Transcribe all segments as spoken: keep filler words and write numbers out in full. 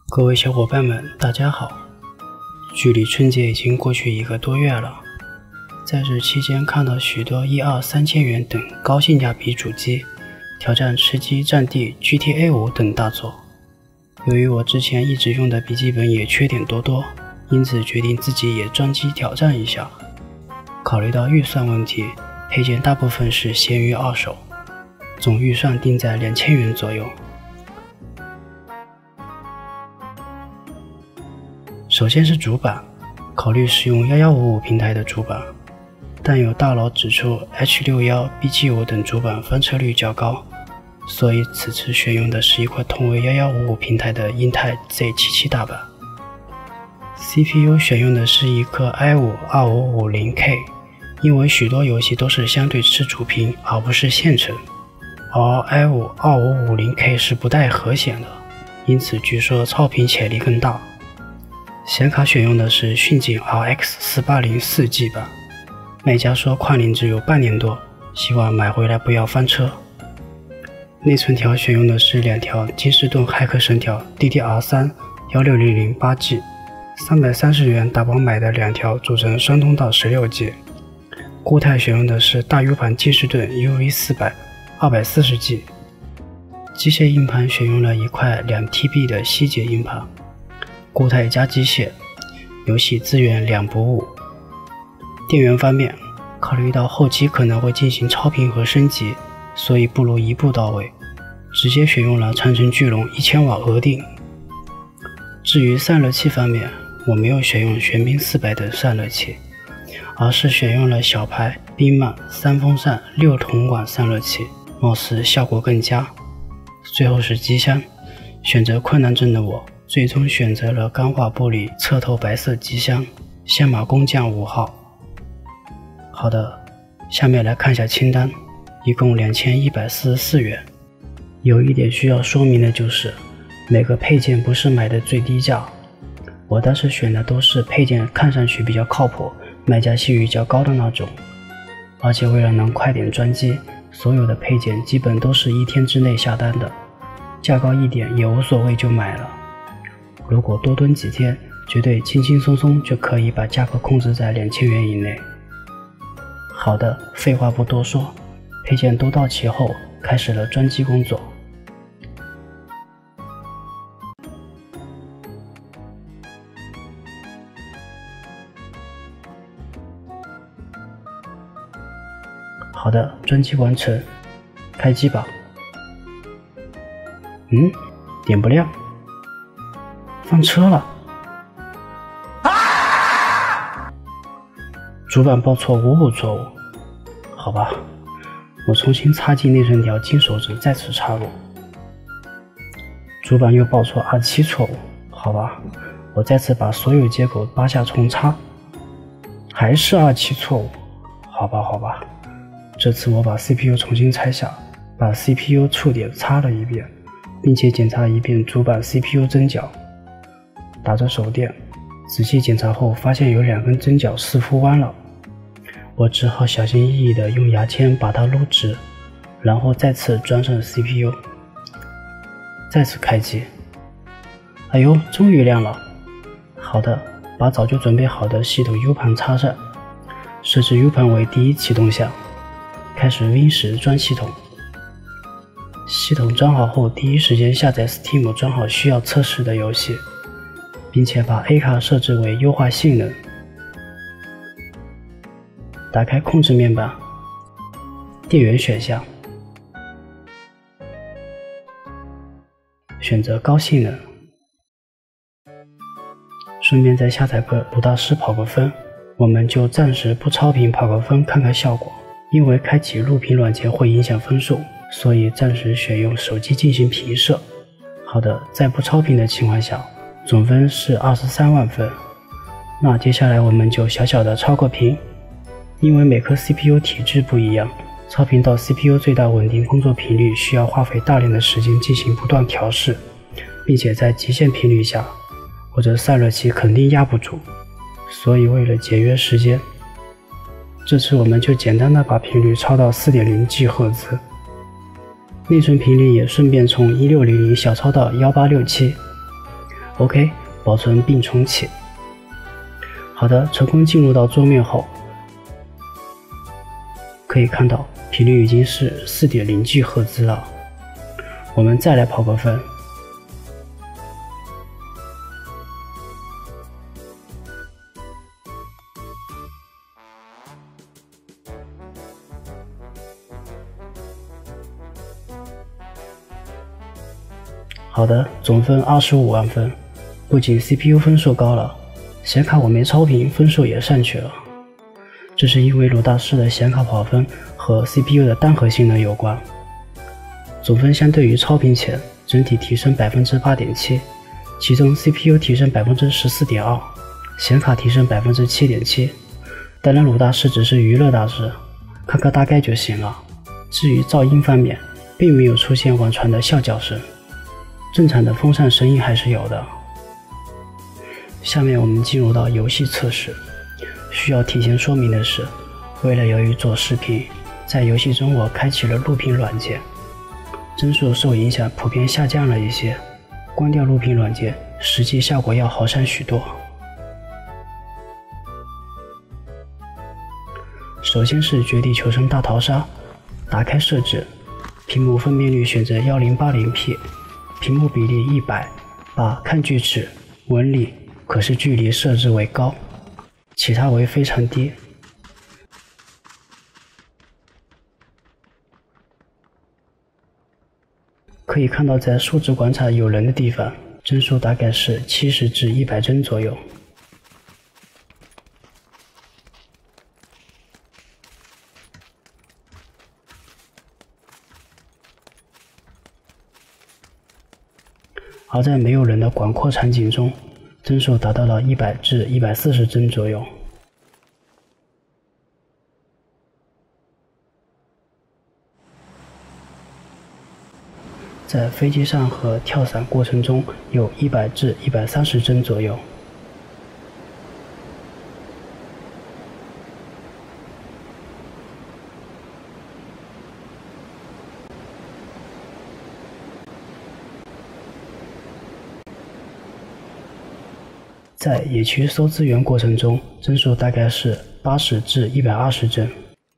各位小伙伴们，大家好！距离春节已经过去一个多月了，在这期间看到许多一二三千元等高性价比主机挑战吃鸡、战地、G T A 五等大作。由于我之前一直用的笔记本也缺点多多，因此决定自己也装机挑战一下。考虑到预算问题，配件大部分是闲鱼二手，总预算定在两千元左右。首先是主板，考虑使用一一五五平台的主板，但有大佬指出 H 六十一、B 七十五 等主板翻车率较高，所以此次选用的是一块同为一一五五平台的英泰 Z 七七 大板。C P U 选用的是一颗 i 五 二五五零 K， 因为许多游戏都是相对吃主频而不是线程，而 i 五 二五五零 K 是不带核显的，因此据说超频潜力更大。显卡选用的是迅景 R X 四八零 四 G 版，卖家说宽龄只有半年多，希望买回来不要翻车。内存条选用的是两条金士顿骇客神条 D D R 三 一六零零 八 G， 三百三十元打包买的两条组成双通道 十六 G。固态选用的是大 U 盘金士顿 U V 四百 二百四十 G。机械硬盘选用了一块 两 T B 的希捷硬盘。固态加机械，游戏资源两不误。电源方面，考虑到后期可能会进行超频和升级，所以不如一步到位，直接选用了长城巨龙一千瓦额定。至于散热器方面，我没有选用玄彬四百等散热器，而是选用了小牌冰曼三风扇六铜管散热器，貌似效果更佳。最后是机箱，选择困难症的我最终选择了钢化玻璃侧透白色机箱，相马工匠五号。好的，下面来看一下清单，一共两千一百四十四元。有一点需要说明的就是，每个配件不是买的最低价，我当时选的都是配件看上去比较靠谱，卖家信誉较高的那种。而且为了能快点装机，所有的配件基本都是一天之内下单的，价高一点也无所谓就买了。如果多蹲几天，绝对轻轻松松就可以把价格控制在两千元以内。好的，废话不多说，配件都到齐后，开始了装机工作。好的，装机完成，开机吧。嗯，点不亮。翻车了！啊！主板报错无误错误，好吧，我重新插进内存条金手指再次插入。主板又报错 二七 错误，好吧，我再次把所有接口扒下重插，还是二七 错误，好吧好吧，这次我把 C P U 重新拆下，把 C P U 触点插了一遍，并且检查一遍主板 C P U 针脚。打着手电，仔细检查后发现有两根针脚似乎弯了，我只好小心翼翼地用牙签把它撸直，然后再次装上 C P U， 再次开机。哎呦，终于亮了！好的，把早就准备好的系统 U 盘插上，设置 U 盘为第一启动项，开始 Win 十装系统。系统装好后，第一时间下载 Steam 装好需要测试的游戏，并且把 A 卡设置为优化性能。打开控制面板，电源选项，选择高性能，顺便再下载个鲁大师跑个分，我们就暂时不超频跑个分看看效果，因为开启录屏软件会影响分数，所以暂时选用手机进行频射。好的，在不超频的情况下，总分是二十三万分，那接下来我们就小小的超个频，因为每颗 C P U 体质不一样，超频到 C P U 最大稳定工作频率需要花费大量的时间进行不断调试，并且在极限频率下，或者散热器肯定压不住，所以为了节约时间，这次我们就简单的把频率超到 四点零 吉赫兹，内存频率也顺便从一六零零小超到一八六七。 OK， 保存并重启。好的，成功进入到桌面后，可以看到频率已经是 四点零 吉赫兹了。我们再来跑个分。好的，总分二十五万分，不仅 C P U 分数高了，显卡我没超频，分数也上去了。这是因为鲁大师的显卡跑分和 C P U 的单核性能有关。总分相对于超频前整体提升 百分之八点七， 其中 C P U 提升 百分之十四点二， 显卡提升 百分之七点七。 当然鲁大师只是娱乐大师，看个大概就行了。至于噪音方面，并没有出现网传的啸叫声，正常的风扇声音还是有的。下面我们进入到游戏测试。需要提前说明的是，为了由于做视频，在游戏中我开启了录屏软件，帧数受影响普遍下降了一些，关掉录屏软件，实际效果要好上许多。首先是绝地求生大逃杀，打开设置，屏幕分辨率选择 一零八零P， 屏幕比例一百，把看锯齿、纹理、可视距离设置为高，其他为非常低。可以看到在数值观察有人的地方，帧数大概是七十至一百帧左右。而在没有人的广阔场景中，帧数达到了一百至一百四十帧左右。在飞机上和跳伞过程中有一百至一百三十帧左右。在野区搜资源过程中，帧数大概是八十至一百二十帧。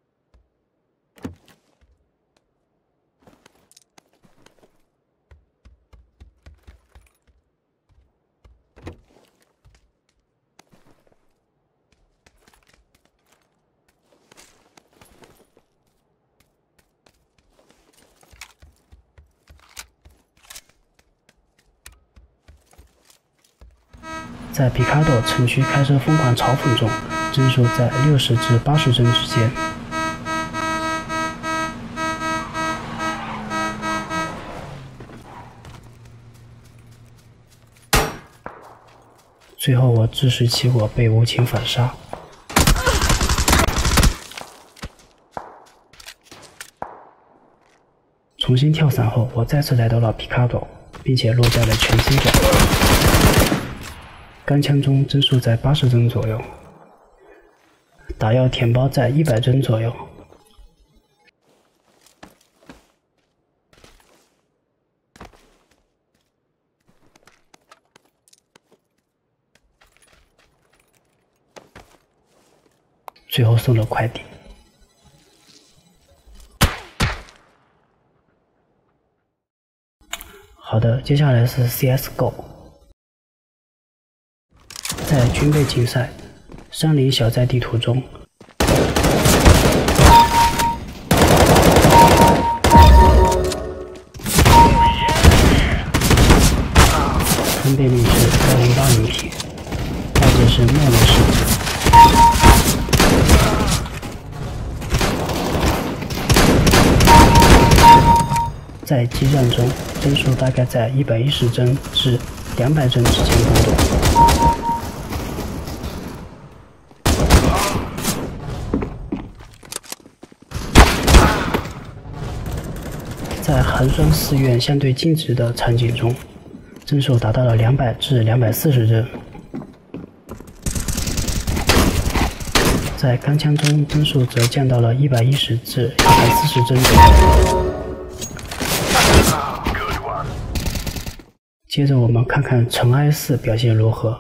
在皮卡多城区开车疯狂嘲讽中，帧数在六十至八十帧之间。最后我自食其果，被无情反杀。重新跳伞后，我再次来到了皮卡多，并且落在了全新角。钢枪中帧数在八十帧左右，打药填包在一百帧左右。最后送了快递。好的，接下来是 C S G O。在军备竞赛山林小寨地图中，分辨率是一零八零P， 或者是默认设置。在激战中，帧数大概在一百一十帧至两百帧之间波动。在寒霜寺院相对静止的场景中，帧数达到了两百至两百四十帧。在钢枪中，帧数则降到了一百一十至一百四十帧左右。 接着我们看看尘埃四表现如何。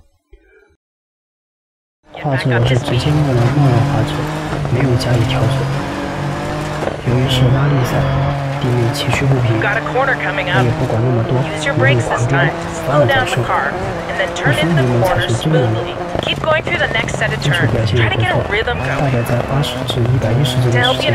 画质我是直接默认默认画质，没有加以调整。由于是拉力赛，地面崎岖不平，我也不管那么多，一路狂飙，发了再说。一分里面才是真人的。技术表现也不错，大概在八十至一百一十帧之间。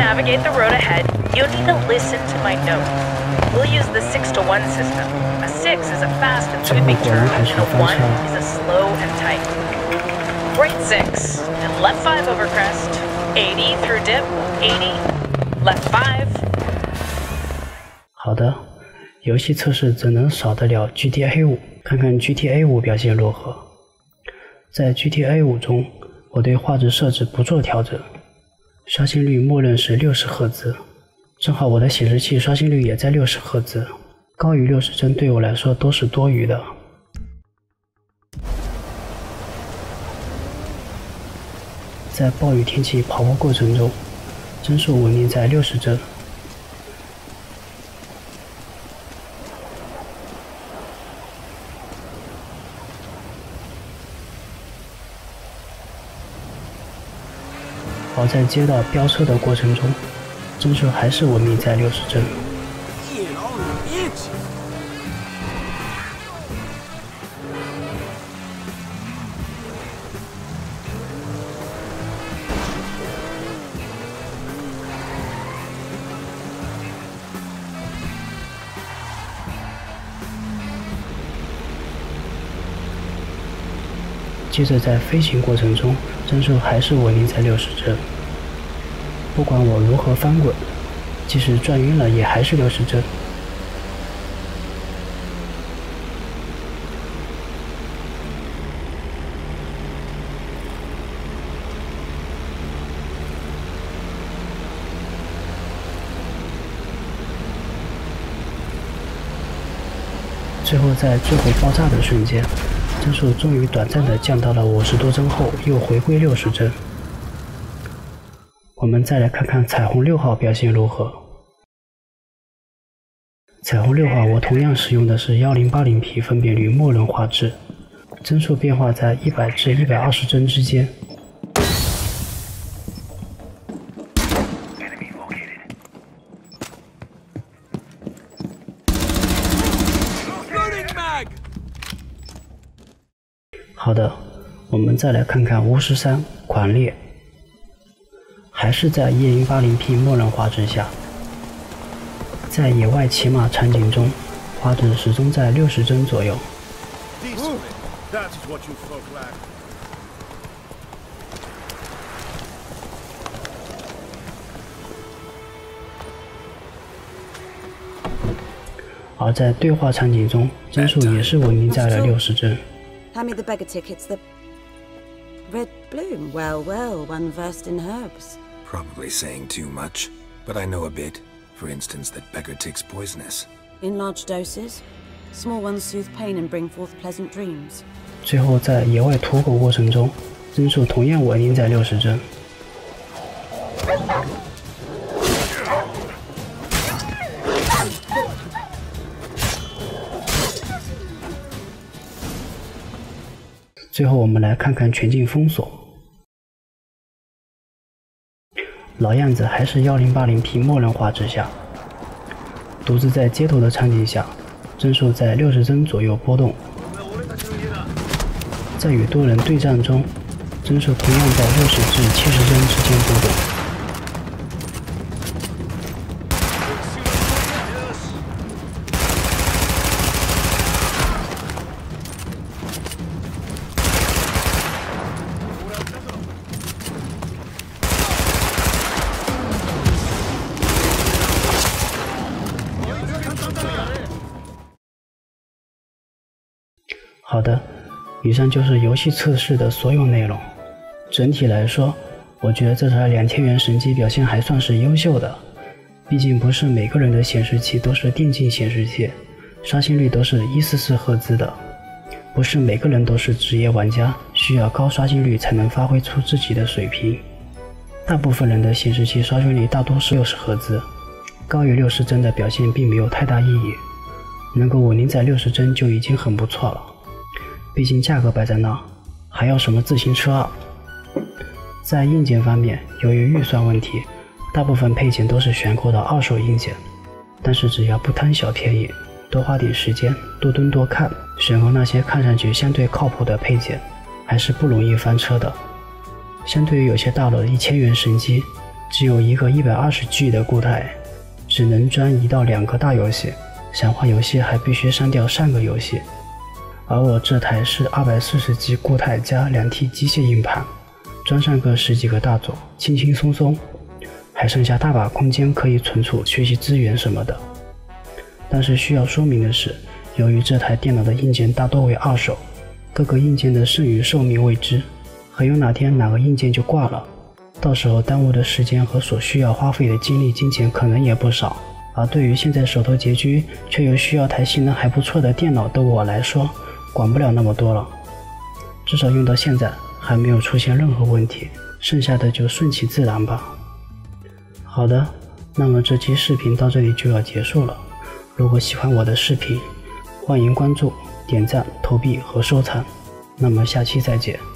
We'll use the six to one system. A six is a fast and sweeping turn, and a one is a slow and tight. Right six, and left five over crest. eighty through dip, eighty, left five. 好的，游戏测试怎能少得了 G T A 五？看看 G T A 五表现如何。在 G T A 五中，我对画质设置不做调整，刷新率默认是六十赫兹。正好我的显示器刷新率也在六十赫兹，高于六十帧对我来说都是多余的。在暴雨天气跑步过程中，帧数稳定在六十帧。而在接到飙车的过程中，帧数还是稳定在六十帧。接着在飞行过程中，帧数还是稳定在六十帧。不管我如何翻滚，即使转晕了也还是六十帧。最后在最后爆炸的瞬间，帧数终于短暂的降到了五十多帧后，又回归六十帧。我们再来看看彩虹六号表现如何。彩虹六号我同样使用的是 一零八零 P 分辨率默认画质，帧数变化在一百至一百二十帧之间。好的，我们再来看看巫师三狂猎。还是在 一零八零 P 默认画质下，在野外骑马场景中，画质始终在六十帧左右。而在对话场景中，帧数也是稳定在了六十帧。 Hand me the beggar tickets. The red bloom. Well, well, one versed in herbs. Probably saying too much, but I know a bit. For instance, that beggar tick's poisonous. In large doses, small ones soothe pain and bring forth pleasant dreams. 最后在野外屠狗过程中，帧数同样稳定在六十帧。最后我们来看看全境封锁。老样子还是 一零八零 P 默认画质下，独自在街头的场景下，帧数在六十帧左右波动。在与多人对战中，帧数同样在六十至七十帧之间波动。好的，以上就是游戏测试的所有内容。整体来说，我觉得这台两千元神机表现还算是优秀的。毕竟不是每个人的显示器都是电竞显示器，刷新率都是一百四十四赫兹的。不是每个人都是职业玩家，需要高刷新率才能发挥出自己的水平。大部分人的显示器刷新率大多是六十赫兹，高于六十帧的表现并没有太大意义。 能够稳定在六十帧就已经很不错了。毕竟价格摆在那，还要什么自行车啊？在硬件方面，由于预算问题，大部分配件都是选购的二手硬件。但是只要不贪小便宜，多花点时间，多蹲多看，选购那些看上去相对靠谱的配件，还是不容易翻车的。相对于有些大佬的一千元神机，只有一个 一百二十 G 的固态，只能装一到两个大游戏，想换游戏还必须删掉上个游戏。而我这台是 二百四十 G 固态加 两 T 机械硬盘，装上个十几个大作，轻轻松松，还剩下大把空间可以存储学习资源什么的。但是需要说明的是，由于这台电脑的硬件大多为二手，各个硬件的剩余寿命未知，很有哪天哪个硬件就挂了，到时候耽误的时间和所需要花费的精力金钱可能也不少。而对于现在手头拮据却又需要台性能还不错的电脑的我来说，管不了那么多了。至少用到现在还没有出现任何问题，剩下的就顺其自然吧。好的，那么这期视频到这里就要结束了。如果喜欢我的视频，欢迎关注、点赞、投币和收藏。那么下期再见。